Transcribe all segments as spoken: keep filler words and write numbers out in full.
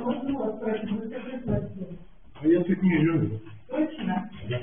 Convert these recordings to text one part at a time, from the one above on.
можно вас спросить, вы скажите квартиру? А я тут не живу. Точно? Да.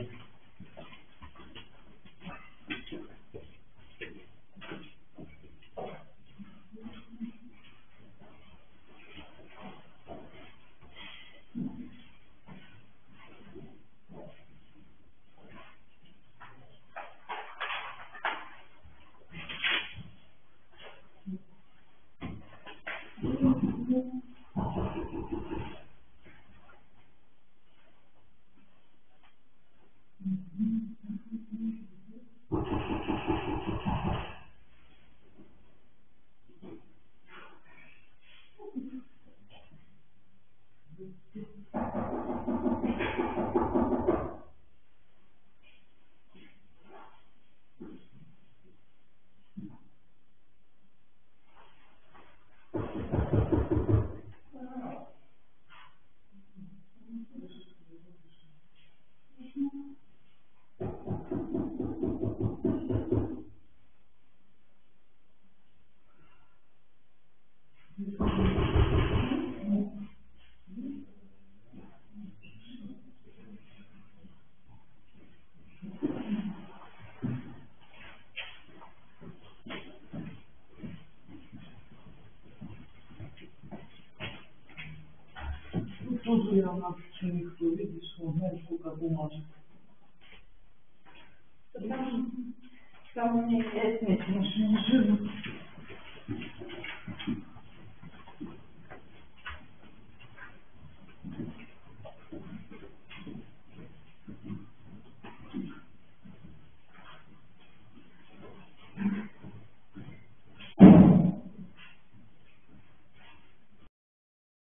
Тут тоже я на никто видит, что знает, сколько бумажек. Там, там у меня пять нет, машины живут.